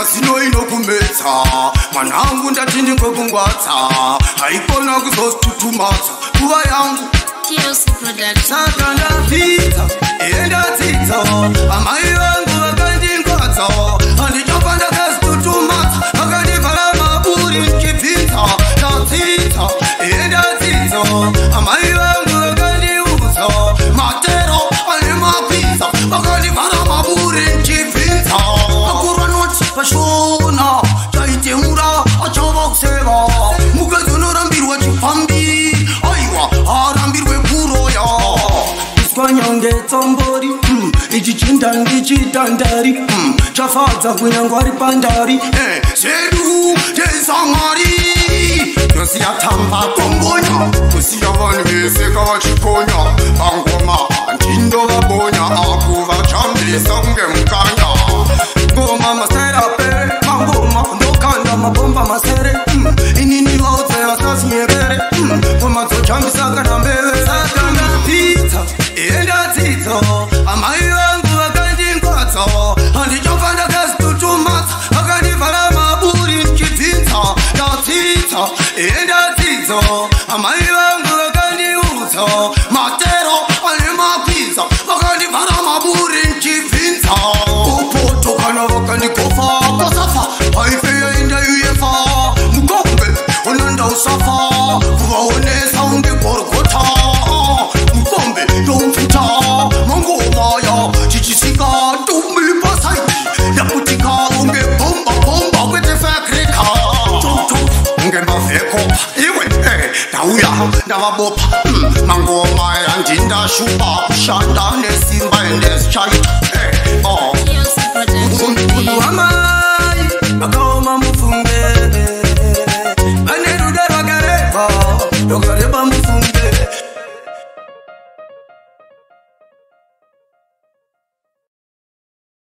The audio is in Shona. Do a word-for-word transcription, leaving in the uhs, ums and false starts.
mazino inokumetsa mwanangu ndati ndingokungwadza haikona kuzositutumadza kuva yangu saka ndadzidza ndadzidza amai vangu vakandingwadza handichofa ndakazitutumadza vakandivhara maburi ndichibvinza ndadzidza ndadzidza amai vangu vakandiudza matero ane mapinza vakandivhara maburi ndichibvinza akuru anoti pashona chaitemura achava kuseva mukadzi unorambirwa chipfambi aiwa arambirwe kuroya iswanyange tsombori mm. ichi chindandi chitandari mm. chafadza kunyangwari pandari eh. zedu tesamari tosiyatamba tombonya kusiya vanhu vese kavachiponya vangoma ndindovabonya akuvachambisa kunge mukanya ngoma maserape mangoma ndokanda mabomba masere mm. inini vaudze vasasinyevere mm. vomadzojambisa kana mbeve saka ndadzidza ndadzidza amai vangu vakandingwadza handichofa ndakazitutumadza vakandivhara maburi ndichibvinza ndadzidza ndadzidza amai vangu vakandiudza matero ane mapinza vakandivhara maburi ndichibvinza upoto kana vakandigofa kosafa haifeyaenda uyefa mukombe unandausafa kuvaonesa unge gorgota mukombe ndomfuta mangomaya chichisika tumbipasaiti ndakutika unge bomba bomba kwetefekreka unge mavhekopa iwe ndauya ndavabopa mangoma yandindashupa kushanda nesimba ende